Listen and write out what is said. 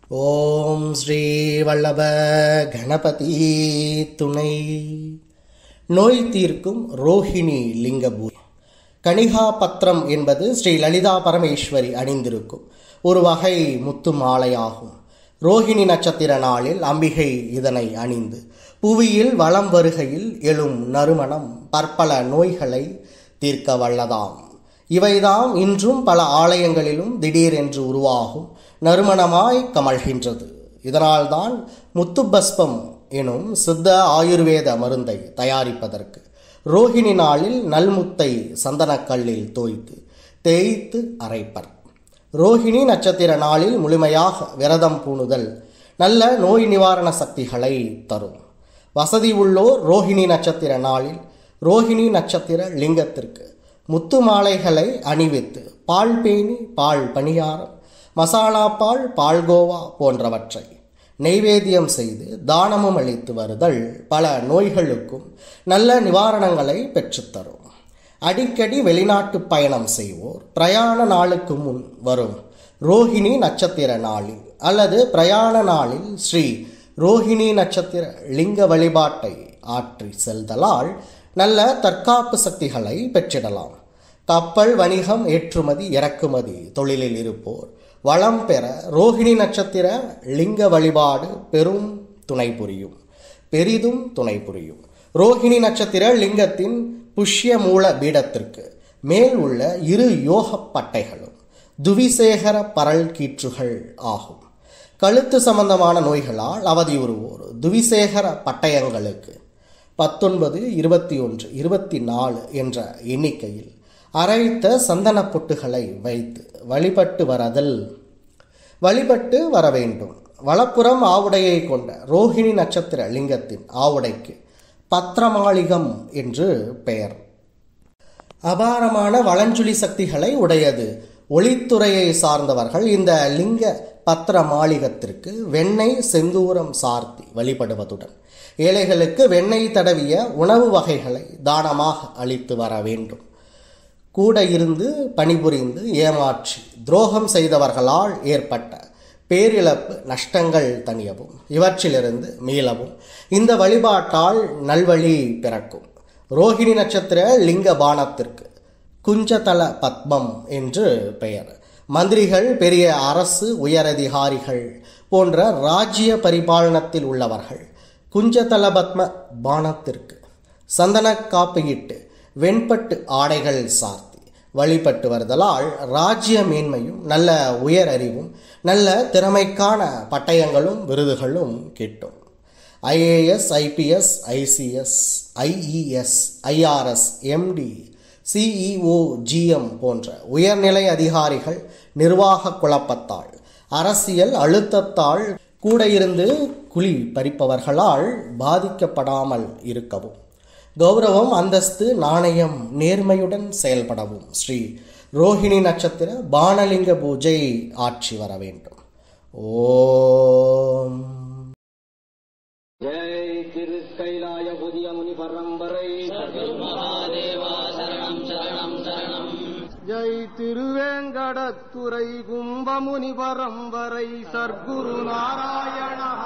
ஓம் ஸ்ரீ வல்லப கணபதி துணை. நோய் தீர்க்கும் ரோஹிணி லிங்க பூஜை. கணிகா பத்திரம் என்பது ஸ்ரீ லலிதா பரமேஸ்வரி அணிந்திருக்கும் ஒரு வகை முத்து மாலையாகும். ரோஹிணி நட்சத்திர நாளில் அம்பிகை இதனை அணிந்து புவியில் வலம் வருகையில் எழும் நறுமணம் பற்பல நோய்களை தீர்க்க வல்லதாம். இவைதாம் இன்றும் பல ஆலயங்களிலும் திடீரென்று உருவாகும் நறுமணமாய் கமழ்கின்றது. இதனால்தான் முத்துபஸ்பம் எனும் சித்த ஆயுர்வேத மருந்தை தயாரிப்பதற்கு ரோஹிணி நாளில் நல்முத்தை சந்தனக்கல்லில் தோய்த்து தேய்த்து அரைப்பர். ரோஹிணி நட்சத்திர நாளில் முழுமையாக விரதம் பூணுதல் நல்ல நோய் நிவாரண சக்திகளை தரும். வசதி உள்ளோர் ரோஹிணி நட்சத்திர நாளில் ரோஹிணி நட்சத்திர லிங்கத்திற்கு முத்து மாலைகளை அணிவித்து பால் பேணி, பால் பணியாரம், மசாலா பால், பால்கோவா போன்றவற்றை நெய்வேத்தியம் செய்து தானமும் அளித்து வருதல் பல நோய்களுக்கும் நல்ல நிவாரணங்களை பெற்றுத்தரும். அடிக்கடி வெளிநாட்டு பயணம் செய்வோர் பிரயாண நாளுக்கு முன் வரும் ரோஹிணி நட்சத்திர நாளில் அல்லது பிரயாண நாளில் ஸ்ரீ ரோஹிணி நட்சத்திர லிங்க வழிபாட்டை ஆற்றி செல்தலால் நல்ல தற்காப்பு சக்திகளை பெற்றிடலாம். கப்பல் வணிகம், ஏற்றுமதி இறக்குமதி தொழிலில் இருப்போர் வளம் பெற ரோஹிணி நட்சத்திர லிங்க வழிபாடு பெரும் துணை புரியும், பெரிதும் துணை புரியும். ரோஹிணி நட்சத்திர லிங்கத்தின் புஷ்ய மூல பீடத்திற்கு மேல் உள்ள இரு யோக பட்டைகளும் துவிசேகர பரல் கீற்றுகள் ஆகும். கழுத்து சம்பந்தமான நோய்களால் அவதியுறுவோர் துவிசேகர பட்டயங்களுக்கு 19, 21, 24 என்ற எண்ணிக்கையில் அரைத்த சந்தன பொட்டுகளை வைத்து வழிபட்டு வர வேண்டும். வலப்புறம் ஆவுடையை கொண்ட ரோஹிணி நட்சத்திர லிங்கத்தின் ஆவுடைக்கு பத்திரமாளிகம் என்று பெயர். அபாரமான வளஞ்சுழி சக்திகளை உடையது. ஒளித்துறையை சார்ந்தவர்கள் இந்த லிங்க பத்திர மாளிகத்திற்கு வெண்ணெய் செந்தூரம் சார்த்தி வழிபடுவதுடன் ஏழைகளுக்கு வெண்ணெய் தடவிய உணவு வகைகளை தானமாக அளித்து வர வேண்டும். கூட இருந்து பணிபுரிந்து ஏமாற்றி துரோகம் செய்தவர்களால் ஏற்பட்ட பேரிழப்பு நஷ்டங்கள் தணியவும் இவற்றிலிருந்து மீளவும் இந்த வழிபாட்டால் நல்வழி பிறக்கும். ரோஹிணி நட்சத்திர லிங்க பானத்திற்கு குஞ்சதல பத்மம் என்று பெயர். மந்திரிகள், பெரிய அரசு உயரதிகாரிகள் போன்ற ராஜ்ய பரிபாலனத்தில் உள்ளவர்கள் குஞ்சதல பத்ம பானத்திற்கு சந்தன காப்பியிட்டு வெண்பட்டு ஆடைகள் சார்த்தி வழிபட்டு வருதலால் ராஜ்ய மேன்மையும் நல்ல உயர் அறிவும் நல்ல திறமைக்கான பட்டயங்களும் விருதுகளும் கிட்டும். IAS, IPS, ICS, IES, IRS, MD, CEO, GM போன்ற உயர்நிலை அதிகாரிகள் நிர்வாக குழப்பத்தால், அரசியல் அழுத்தத்தால் கூட இருந்து குழி பறிப்பவர்களால் பாதிக்கப்படாமல் இருக்கவும், கௌரவம், அந்தஸ்து, நாணயம், நேர்மையுடன் செயல்படவும் ஸ்ரீ ரோஹிணி நட்சத்திர பானலிங்க பூஜை ஆற்றி வர வேண்டும். ஓம் ஜெய் திருக்கைலாய புதிய முனி பரம்பரை மகாதேவா சரணம் சரணம் சரணம். ஜெய் திருவேங்கடத்துறை கும்பமுனி பரம்பரை சர்க்குரு நாராயண